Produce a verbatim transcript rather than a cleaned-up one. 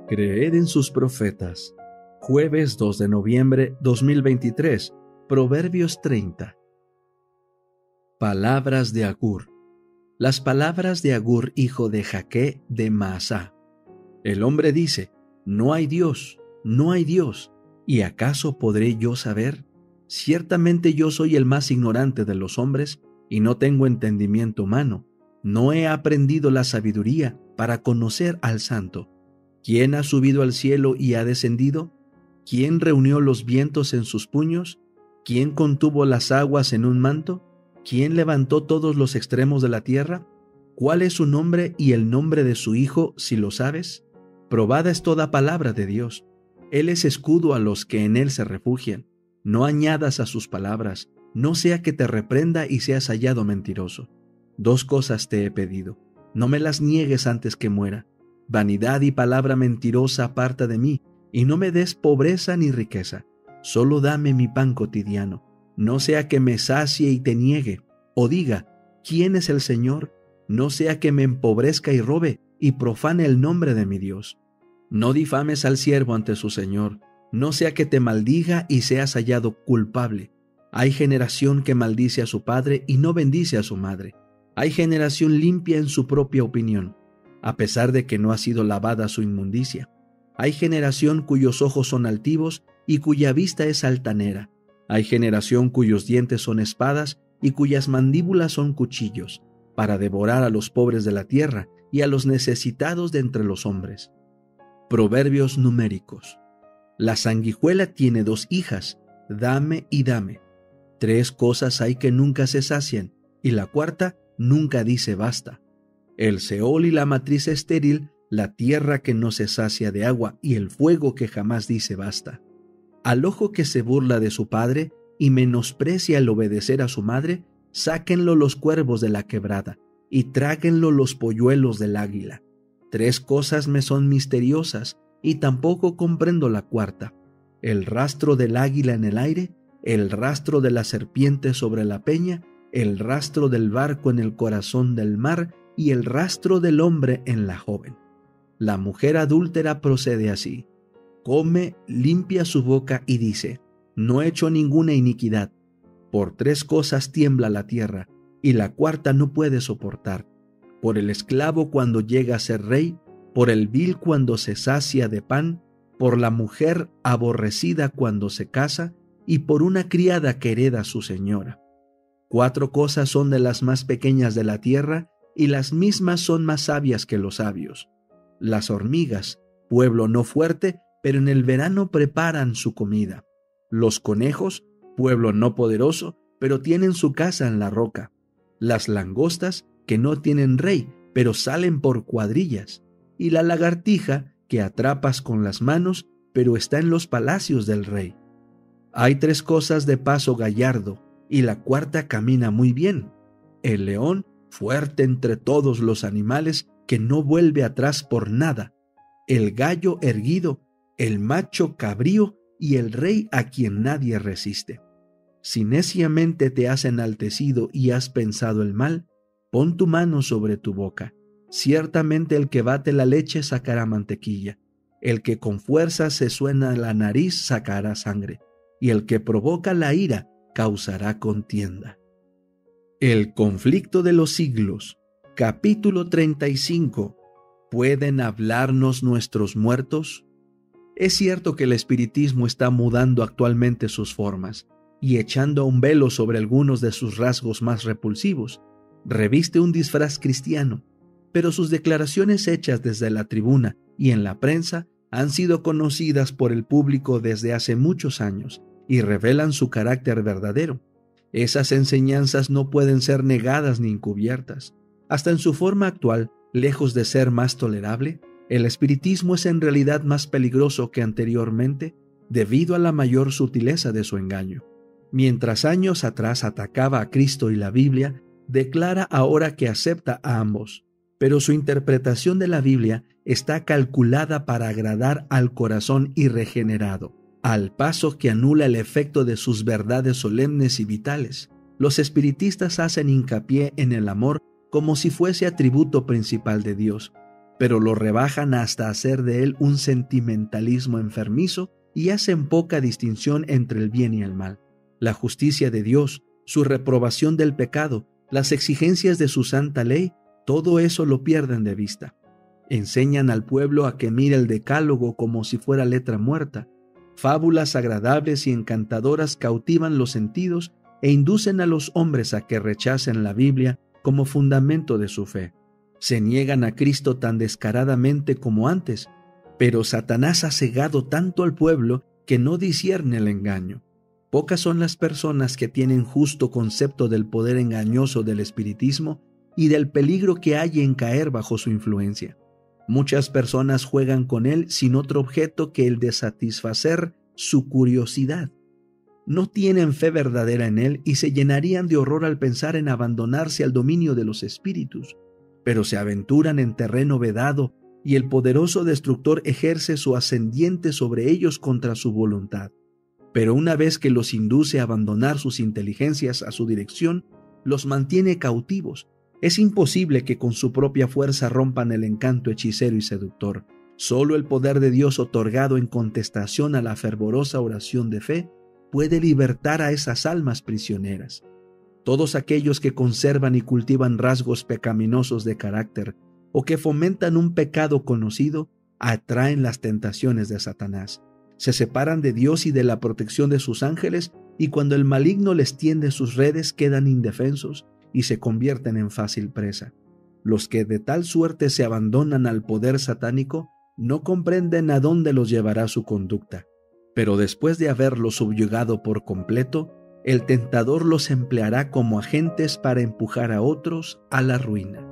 Creed en sus profetas. Jueves dos de noviembre dos mil veintitrés. Proverbios treinta. Palabras de Agur. Las palabras de Agur, hijo de Jaque de Maasá. El hombre dice: no hay Dios, no hay Dios. ¿Y acaso podré yo saber? Ciertamente yo soy el más ignorante de los hombres, y no tengo entendimiento humano. No he aprendido la sabiduría para conocer al Santo. ¿Quién ha subido al cielo y ha descendido? ¿Quién reunió los vientos en sus puños? ¿Quién contuvo las aguas en un manto? ¿Quién levantó todos los extremos de la tierra? ¿Cuál es su nombre y el nombre de su hijo, si lo sabes? Probada es toda palabra de Dios. Él es escudo a los que en él se refugian. No añadas a sus palabras, no sea que te reprenda y seas hallado mentiroso. Dos cosas te he pedido, no me las niegues antes que muera. Vanidad y palabra mentirosa aparta de mí, y no me des pobreza ni riqueza. Solo dame mi pan cotidiano, no sea que me sacie y te niegue, o diga: ¿quién es el Señor? No sea que me empobrezca y robe, y profane el nombre de mi Dios. No difames al siervo ante su Señor, no sea que te maldiga y seas hallado culpable. Hay generación que maldice a su padre y no bendice a su madre. Hay generación limpia en su propia opinión, a pesar de que no ha sido lavada su inmundicia. Hay generación cuyos ojos son altivos y cuya vista es altanera. Hay generación cuyos dientes son espadas y cuyas mandíbulas son cuchillos, para devorar a los pobres de la tierra y a los necesitados de entre los hombres. Proverbios numéricos. La sanguijuela tiene dos hijas, dame y dame. Tres cosas hay que nunca se sacian, y la cuarta nunca dice basta. El Seol y la matriz estéril, la tierra que no se sacia de agua y el fuego que jamás dice basta. Al ojo que se burla de su padre y menosprecia el obedecer a su madre, sáquenlo los cuervos de la quebrada y tráguenlo los polluelos del águila. Tres cosas me son misteriosas y tampoco comprendo la cuarta: el rastro del águila en el aire, el rastro de la serpiente sobre la peña, el rastro del barco en el corazón del mar y el rastro del hombre en la joven. La mujer adúltera procede así: come, limpia su boca y dice: no he hecho ninguna iniquidad. Por tres cosas tiembla la tierra, y la cuarta no puede soportar: por el esclavo cuando llega a ser rey, por el vil cuando se sacia de pan, por la mujer aborrecida cuando se casa, y por una criada que hereda a su señora. Cuatro cosas son de las más pequeñas de la tierra, y las mismas son más sabias que los sabios. Las hormigas, pueblo no fuerte, pero en el verano preparan su comida. Los conejos, pueblo no poderoso, pero tienen su casa en la roca. Las langostas, que no tienen rey, pero salen por cuadrillas. Y la lagartija, que atrapas con las manos, pero está en los palacios del rey. Hay tres cosas de paso gallardo, y la cuarta camina muy bien: el león, fuerte entre todos los animales, que no vuelve atrás por nada; el gallo erguido, el macho cabrío y el rey a quien nadie resiste. Si neciamente te has enaltecido y has pensado el mal, pon tu mano sobre tu boca. Ciertamente el que bate la leche sacará mantequilla, el que con fuerza se suena la nariz sacará sangre, y el que provoca la ira causará contienda. El conflicto de los siglos. Capítulo treinta y cinco. ¿Pueden hablarnos nuestros muertos? Es cierto que el espiritismo está mudando actualmente sus formas y echando un velo sobre algunos de sus rasgos más repulsivos. Reviste un disfraz cristiano, pero sus declaraciones hechas desde la tribuna y en la prensa han sido conocidas por el público desde hace muchos años y revelan su carácter verdadero. Esas enseñanzas no pueden ser negadas ni encubiertas. Hasta en su forma actual, lejos de ser más tolerable, el espiritismo es en realidad más peligroso que anteriormente debido a la mayor sutileza de su engaño. Mientras años atrás atacaba a Cristo y la Biblia, declara ahora que acepta a ambos, pero su interpretación de la Biblia está calculada para agradar al corazón irregenerado, al paso que anula el efecto de sus verdades solemnes y vitales. Los espiritistas hacen hincapié en el amor como si fuese atributo principal de Dios, pero lo rebajan hasta hacer de él un sentimentalismo enfermizo y hacen poca distinción entre el bien y el mal. La justicia de Dios, su reprobación del pecado, las exigencias de su santa ley, todo eso lo pierden de vista. Enseñan al pueblo a que mire el decálogo como si fuera letra muerta. Fábulas agradables y encantadoras cautivan los sentidos e inducen a los hombres a que rechacen la Biblia como fundamento de su fe. Se niegan a Cristo tan descaradamente como antes, pero Satanás ha cegado tanto al pueblo que no discierne el engaño. Pocas son las personas que tienen justo concepto del poder engañoso del espiritismo y del peligro que hay en caer bajo su influencia. Muchas personas juegan con él sin otro objeto que el de satisfacer su curiosidad. No tienen fe verdadera en él y se llenarían de horror al pensar en abandonarse al dominio de los espíritus, pero se aventuran en terreno vedado y el poderoso destructor ejerce su ascendiente sobre ellos contra su voluntad. Pero una vez que los induce a abandonar sus inteligencias a su dirección, los mantiene cautivos. Es imposible que con su propia fuerza rompan el encanto hechicero y seductor. Solo el poder de Dios otorgado en contestación a la fervorosa oración de fe puede libertar a esas almas prisioneras. Todos aquellos que conservan y cultivan rasgos pecaminosos de carácter o que fomentan un pecado conocido atraen las tentaciones de Satanás. Se separan de Dios y de la protección de sus ángeles y cuando el maligno les tiende sus redes quedan indefensos y se convierten en fácil presa. Los que de tal suerte se abandonan al poder satánico no comprenden a dónde los llevará su conducta, pero después de haberlos subyugado por completo, el tentador los empleará como agentes para empujar a otros a la ruina.